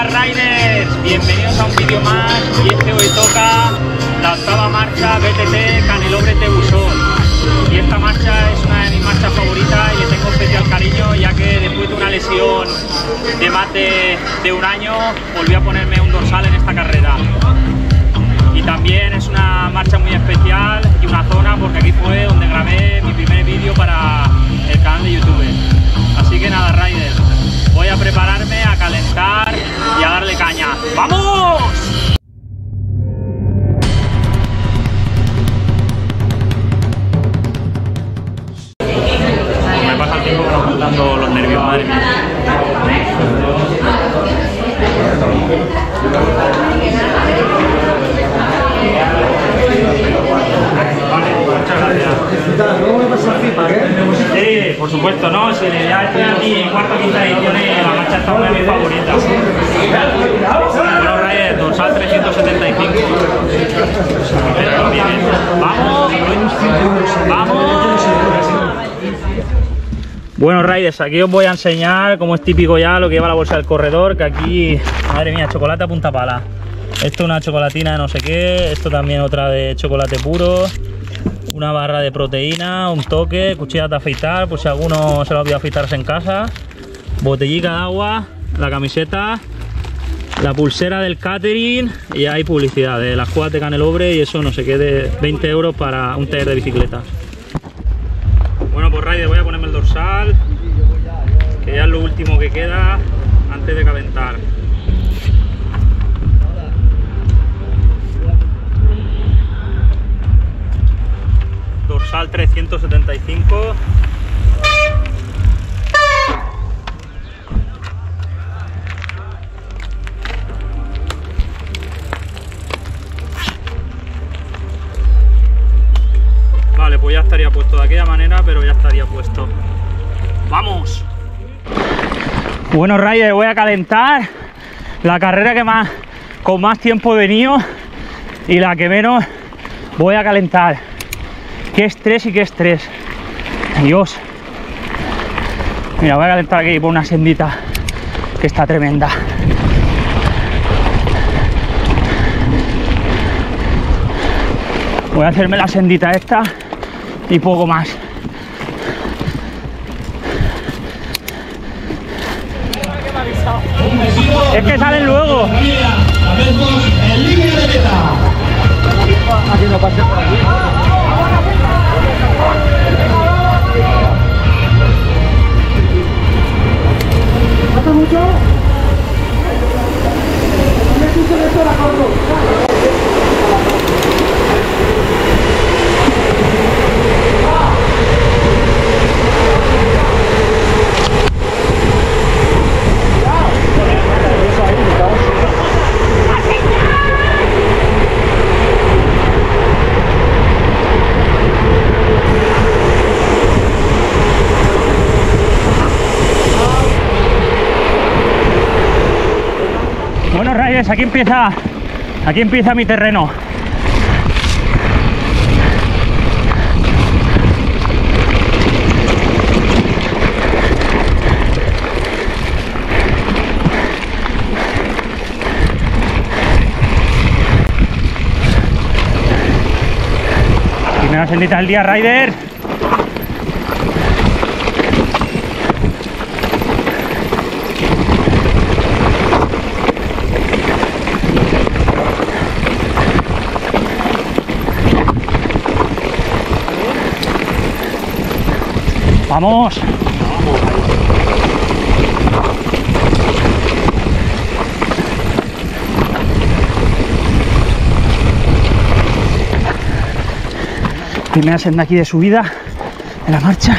Hola Riders, bienvenidos a un vídeo más y es que hoy toca la octava marcha BTT Canelobre-Tebusol y esta marcha es una de mis marchas favoritas y le tengo especial cariño ya que después de una lesión de más de un año volví a ponerme un dorsal en esta carrera. Y también es una marcha muy especial y una zona porque aquí fue donde grabé mi primer vídeo para el canal de YouTube. Así que nada, Riders, voy a prepararme, a calentar y a darle caña. ¡Vamos! Me pasa el tiempo calentando los nervios, madre mía. Muchas gracias. ¿Cómo me pasa el feedback, Sí, por supuesto, no, si ya estoy aquí en cuarta o quinta edición y la marcha está una de mis favoritas. Bueno, Reyes, dorsal 375. Bien. ¡Vamos! ¡Vamos! Bueno, Riders, aquí os voy a enseñar, como es típico ya, lo que lleva la bolsa del corredor, que aquí, madre mía, chocolate a punta pala. Esto una chocolatina de no sé qué, esto también otra de chocolate puro, una barra de proteína, un toque, cuchillas de afeitar, por si alguno se lo ha olvidado afeitarse en casa, botellita de agua, la camiseta, la pulsera del catering y hay publicidad de las cuadras de Canelobre y eso no sé qué, de 20 euros para un taller de bicicletas. Bueno, pues Raider, voy a ponerme el dorsal, que ya es lo último que queda antes de calentar. Dorsal 375. Vale, pues ya estaría puesto de aquella manera, pero ya estaría puesto. ¡Vamos! Bueno, Ryder, voy a calentar la carrera que con más tiempo he venido y la que menos voy a calentar. ¡Qué estrés y qué estrés! Dios. Mira, voy a calentar aquí por una sendita que está tremenda. Voy a hacerme la sendita esta y poco más. Es que salen luego. El límite de meta. Aquí no pase por aquí. ¿Falta mucho? ¿Dónde escucho de esto la corto? Bueno, Reyes, aquí empieza mi terreno. Primera sendita del día, Ryder. ¡Vamos! Primera senda aquí de subida en la marcha.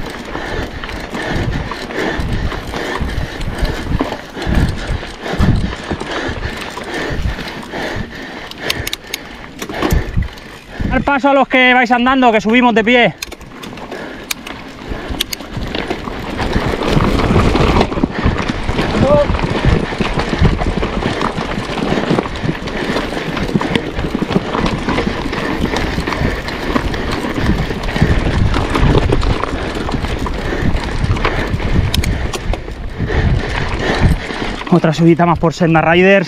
Al paso a los que vais andando, que subimos de pie. Otra subida más por senda riders.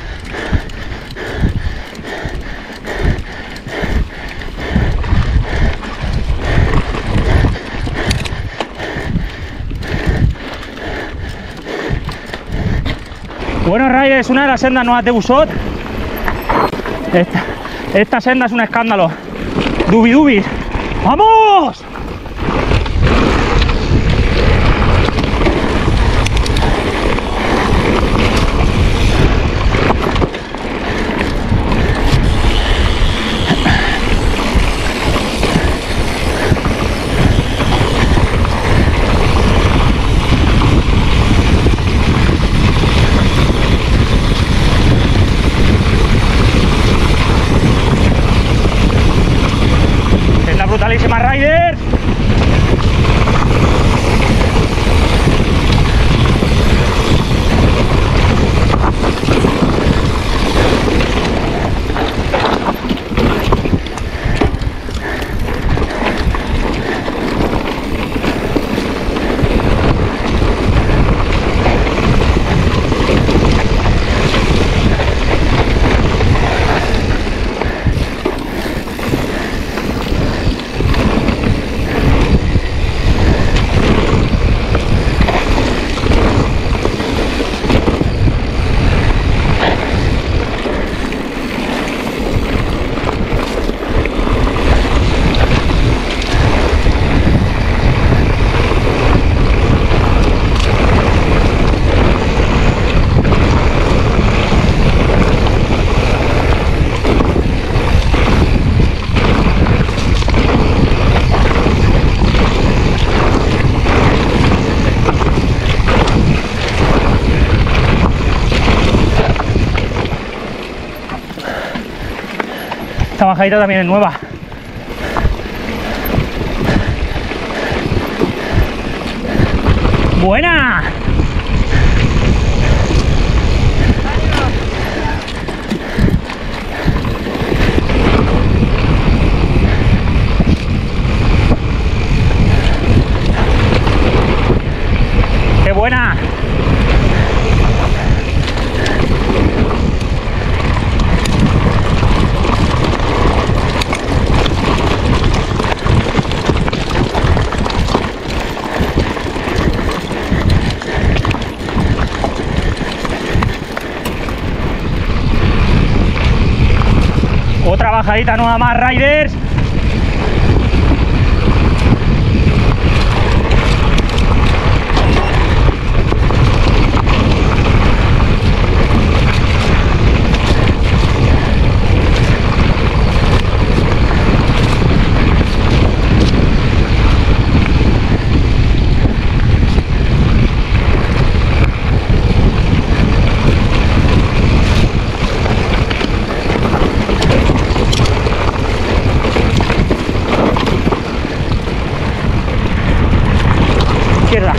Bueno, riders, una de las sendas nuevas de Busot. Esta senda es un escándalo. Dubi dubi. ¡Vamos! Brutalísima, riders. Esta bajadita también es nueva. ¡Buena! ¡Qué buena! Otra bajadita nueva más, riders. Izquierda.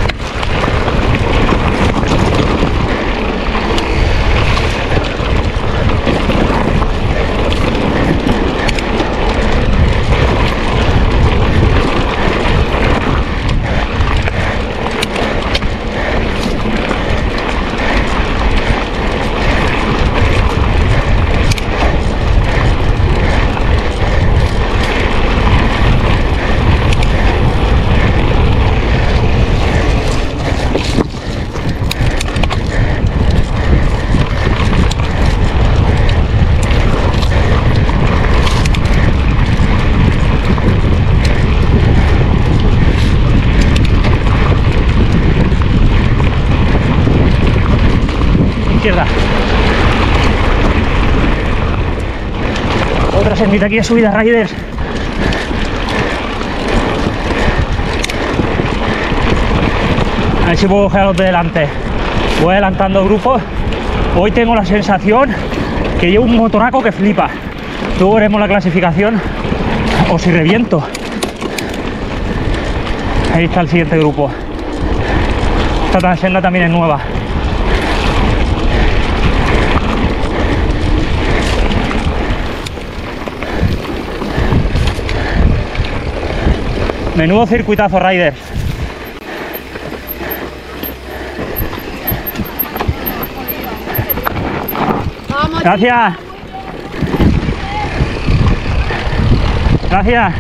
Izquierda. Otra sendita aquí de subida, riders. A ver si puedo coger a los de delante. Voy adelantando grupos. Hoy tengo la sensación que llevo un motoraco que flipa. Luego veremos la clasificación o si reviento. Ahí está el siguiente grupo. Esta senda también es nueva. Menudo circuitazo, riders. Gracias. Gracias.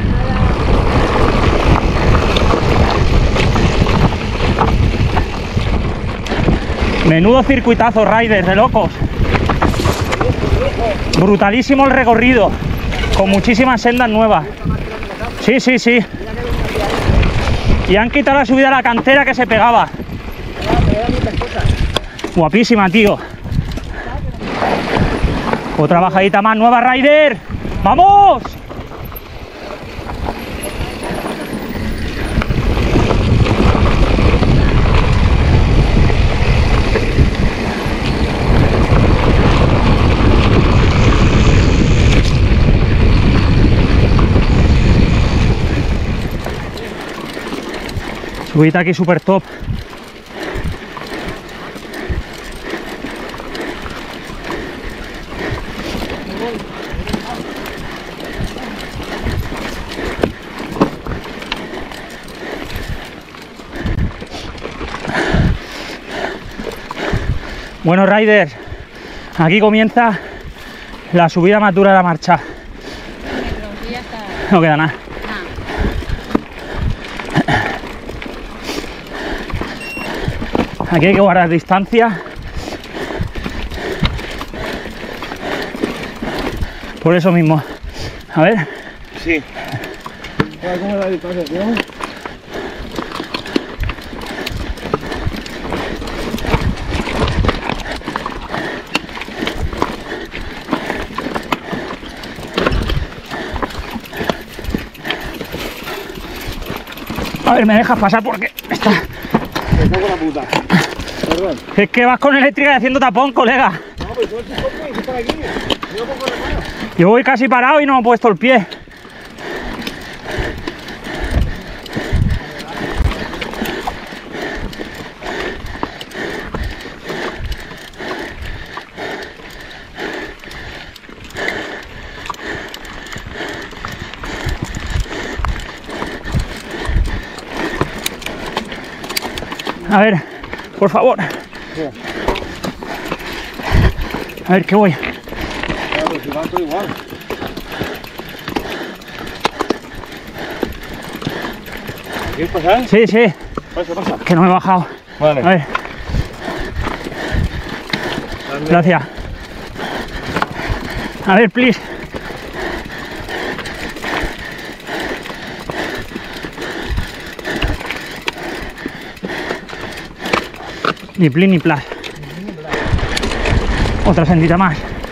Menudo circuitazo, Riders, de locos. Brutalísimo el recorrido, con muchísimas sendas nuevas. Sí, sí, sí. Y han quitado la subida a la cantera que se pegaba. Guapísima, tío. Otra bajadita más, nueva, Rider. ¡Vamos! Subida aquí super top. Bueno, Riders, aquí comienza la subida más dura de la marcha. No queda nada. Aquí hay que guardar distancia. Por eso mismo. A ver. Sí. ¿Cómo es la distancia, tío? A ver, me dejas pasar porque está... Me cago en la puta. Perdón. Es que vas con eléctrica y haciendo tapón, colega. No, pues tú estás aquí. Yo pongo la mano. Yo voy casi parado y no me he puesto el pie. A ver, por favor. Sí. A ver, que voy. Claro, si van todo igual. ¿Quieres pasar? Sí, sí, Pasa, pasa. que no me he bajado. Vale. A ver, gracias. A ver, please. Ni plin ni plas. Otra sendita más.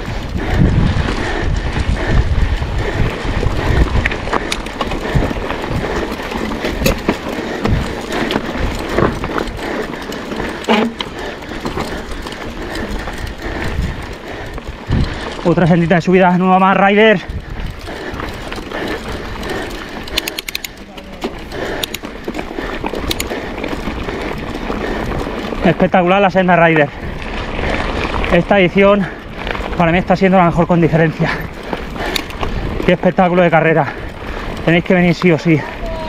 Otra sendita de subida nueva más, Riders. Espectacular la senda, Riders. Esta edición para mí está siendo la mejor con diferencia. Qué espectáculo de carrera. Tenéis que venir sí o sí.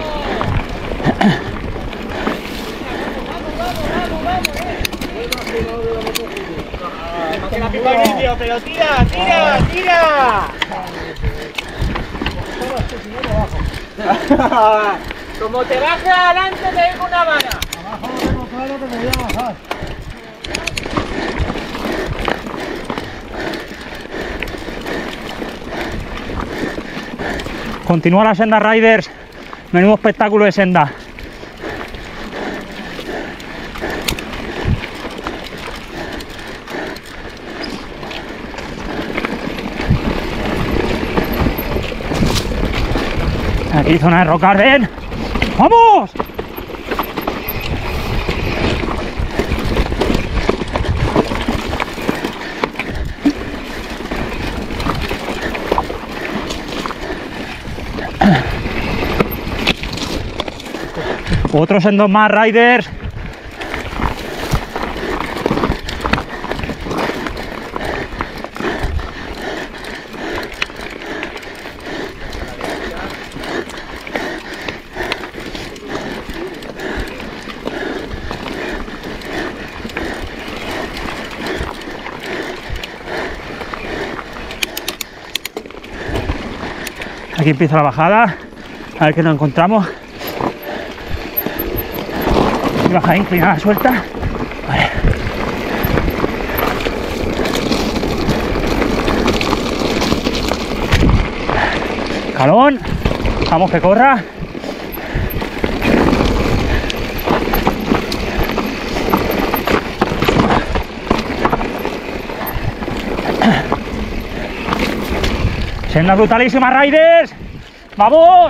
Pero tira, tira, tira. Como te bajes adelante te dejo una vara. Abajo no tengo claro que me voy a bajar. Continúa la senda, Riders. Menudo espectáculo de senda. Aquí zona de Rock Garden. ¡Vamos! Otros en dos más, Riders. Aquí empieza la bajada, a ver qué nos encontramos. Y bajada inclinada suelta. Vale. Calón, vamos que corra. Senda brutalísima, Riders. ¡Vamos!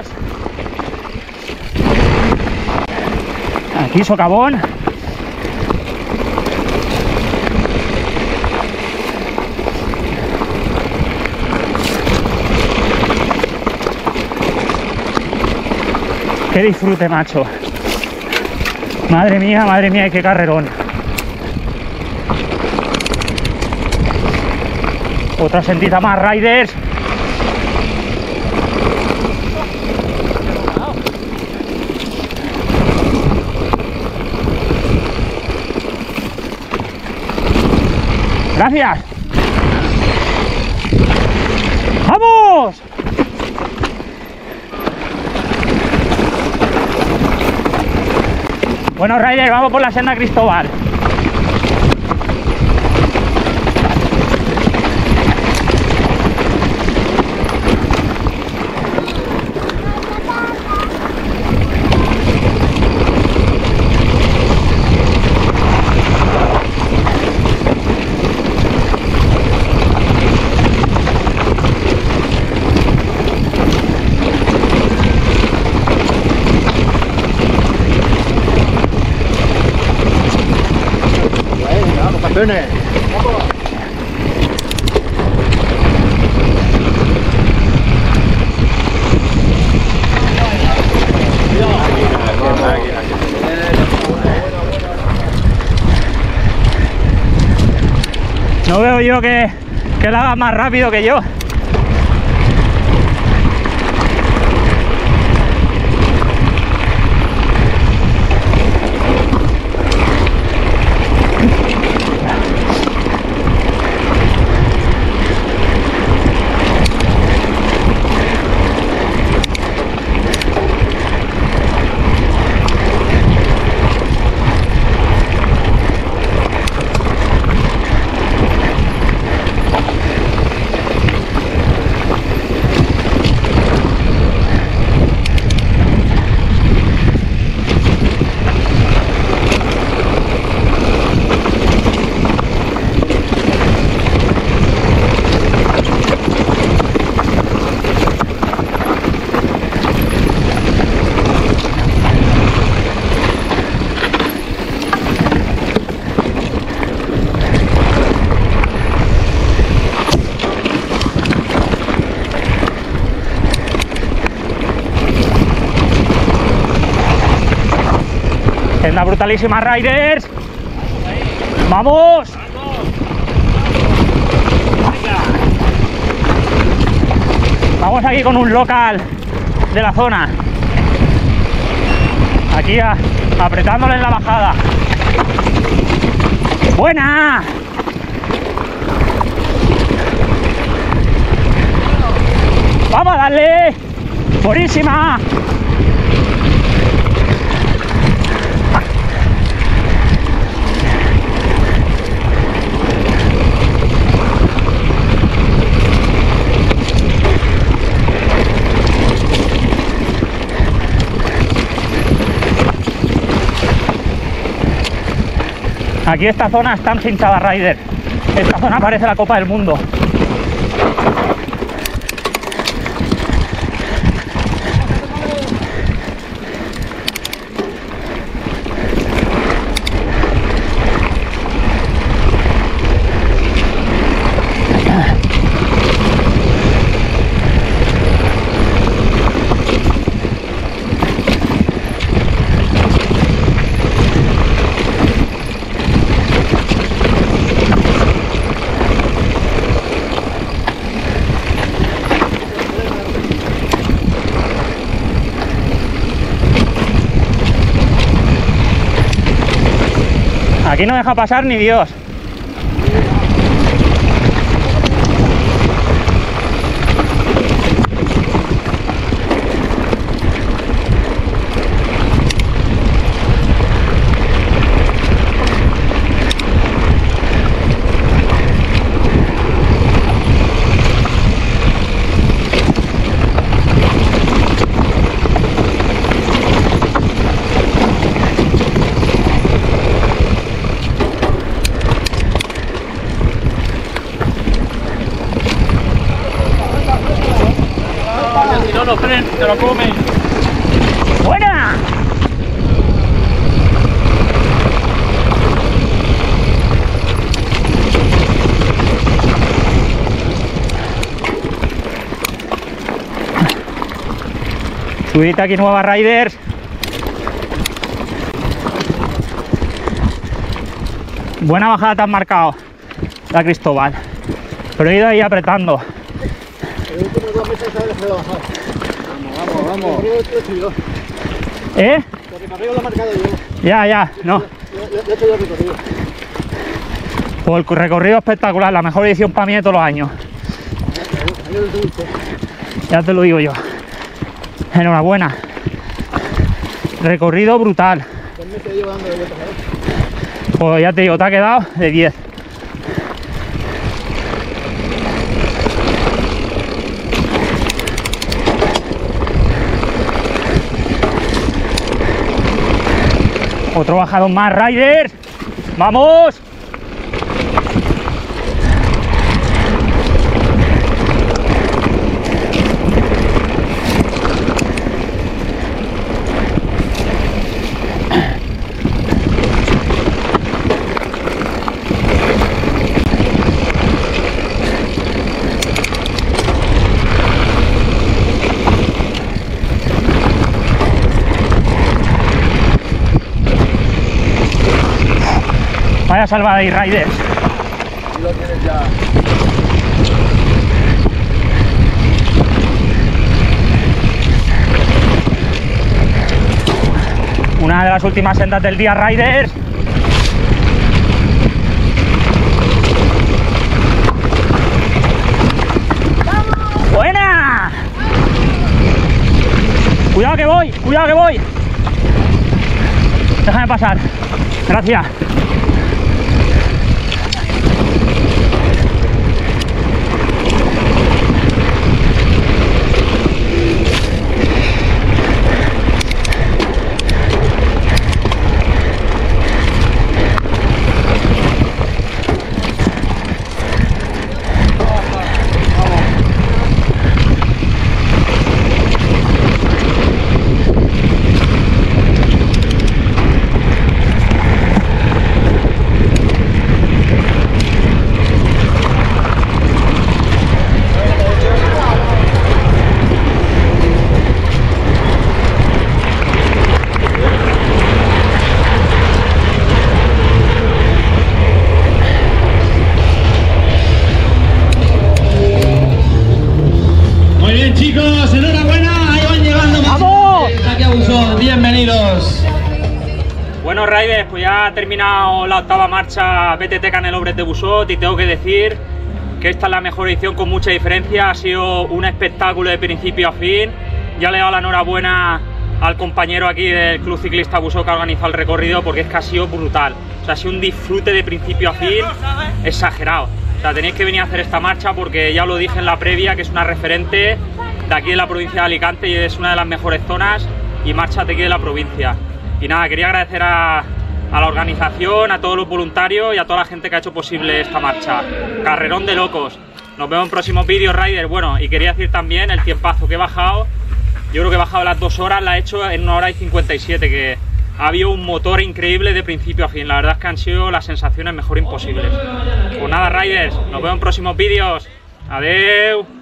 Aquí socavón. ¡Qué disfrute, macho! Madre mía, qué carrerón. Otra sendita más, Riders. Gracias. ¡Vamos! Bueno, Riders, vamos por la senda Cristóbal. No veo yo que la haga más rápido que yo. Senda brutalísima, Riders. ¡Vamos! Vamos aquí con un local de la zona. Aquí apretándole en la bajada. ¡Buena! ¡Vamos a darle! ¡Buenísima! Aquí esta zona está encinchada, Rider. Esta zona parece la Copa del Mundo. Aquí no deja pasar ni Dios. Subidita aquí nueva, riders. Buena bajada te has marcado, la Cristóbal. Pero he ido ahí apretando. El último 2 meses se ha dejado bajar. Vamos. ¿Eh? Lo que para arriba lo he marcado yo. Ya, no. Ya estoy ya recorrido. Pues el recorrido espectacular, la mejor edición para mí de todos los años. Ya te lo digo yo. Enhorabuena. Recorrido brutal. 2 meses llevo dando de vueltas, ¿sabes? Pues ya te digo, te ha quedado de 10. Otro bajadón más, riders. ¡Vamos! Vaya salvada ahí, riders. Y lo tienes ya. Una de las últimas sendas del día, riders. ¡Buena! Cuidado que voy, cuidado que voy. Déjame pasar. Gracias. Muy bien, chicos, enhorabuena. Ahí van llegando. ¡Vamos! Aquí a Busón, bienvenidos. Bueno, riders, pues ya ha terminado la octava marcha BTT Canelobres de Busot y tengo que decir que esta es la mejor edición con mucha diferencia. Ha sido un espectáculo de principio a fin. Ya le he dado la enhorabuena al compañero aquí del Club Ciclista Busot que ha organizado el recorrido, porque es que ha sido brutal. O sea, ha sido un disfrute de principio a fin exagerado. O sea, tenéis que venir a hacer esta marcha porque ya lo dije en la previa, que es una referente de aquí de la provincia de Alicante y es una de las mejores zonas y marcha de aquí de la provincia. Y nada, quería agradecer a la organización, a todos los voluntarios y a toda la gente que ha hecho posible esta marcha. Carrerón de locos. Nos vemos en próximos vídeos, riders. Bueno, y quería decir también el tiempazo que he bajado. Yo creo que he bajado las 2 horas, la he hecho en 1 hora y 57, que ha habido un motor increíble de principio a fin. La verdad es que han sido las sensaciones mejor imposibles. Pues nada, riders, nos vemos en próximos vídeos. Adeu.